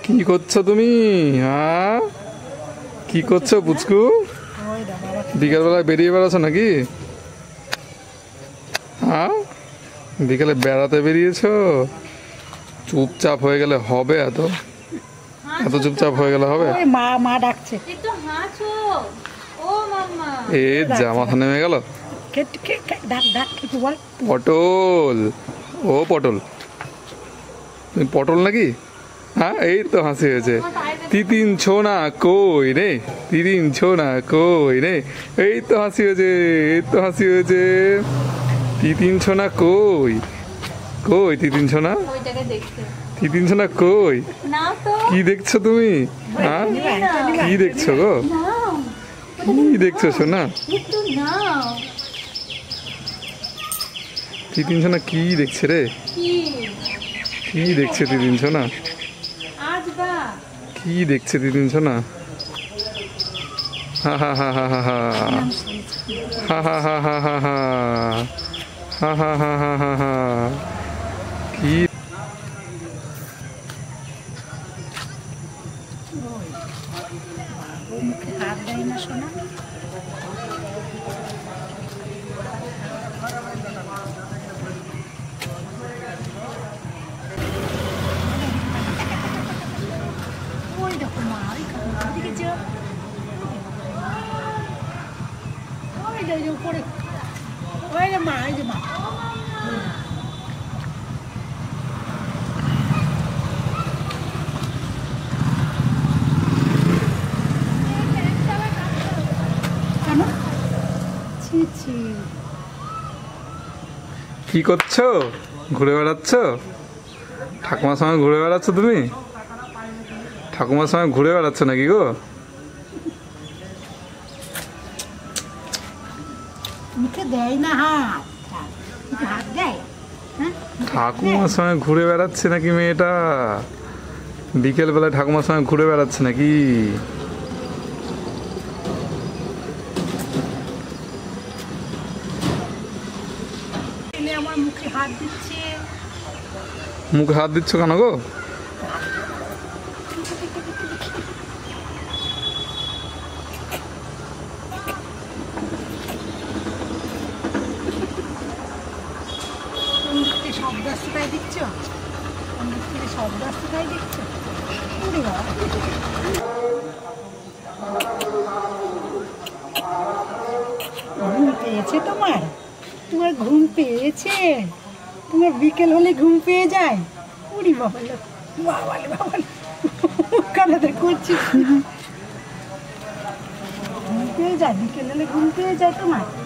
কি করছো তুমি? হ্যাঁ, কি করছো পুচকু? বিকালবেলায় বেরিয়ে বেড়াচ্ছ নাকি? হ্যাঁ, বিকালে বেড়াতে বেরিয়েছো? চুপচাপ হয়ে গেলে হবে? এত এত চুপচাপ হয়ে গেলে হবে? মা মা ডাকছে। এ যা, মাথা নেমে গেল। পটল, ও পটল, তুমি পটল নাকি? হ্যাঁ, এই তো হাসি হয়েছে। তিতিন ছোনা কই রে, তিতিন ছোনা কই রে, এই তো হাসি হয়েছে, এই তো হাসি হয়েছে। তিতিন ছোনা কই, কই তিতিন ছোনা, তিতিন ছোনা কই? কি দেখছো তুমি? হ্যাঁ, কি দেখছো গো? কি দেখছো সোনা? তিতিন সোনা কি দেখছে রে? কি দেখছে তিতিন সোনা? কি দেখছে তিতিন সোনা? হা হা হা হা হা হা হা হা হা হা হা হা হা হা হা হা হা হা। কি হাত দেয় না শোনা। ওই দেখো মা, ওইদিকে যেও, ওই যে উপরে, ওই যে মা, ওই যে মা। কি করছো? ঘুরে বেড়াচ্ছ? ঠাকুমার সঙ্গে ঘুরে বেড়াচ্ছ তুমি? ঠাকুমার সঙ্গে ঘুরে বেড়াচ্ছ নাকি গো? মুখে দেয় না হাত, হাত দেয়। ঠাকুমার সঙ্গে ঘুরে বেড়াচ্ছে নাকি মেয়েটা? বিকেল বেলায় ঠাকুমার সঙ্গে ঘুরে বেড়াচ্ছে নাকি? আমার মুখে হাত দিচ্ছে। মুখে হাত দিচ্ছ কেন গো? শব্দ শিখাই দিচ্ছ, শব্দ শিখাই দিচ্ছ। ঘুম পেয়েছে তোমার? তোমার ঘুম পেয়েছে? তোমার বিকেল হলে ঘুম পেয়ে যায়? উড়ি বাবালে বাবালে বাবালে কানাতে করছি। ঘুম পেয়ে যায়, বিকেল হলে ঘুম পেয়ে যায় তোমার?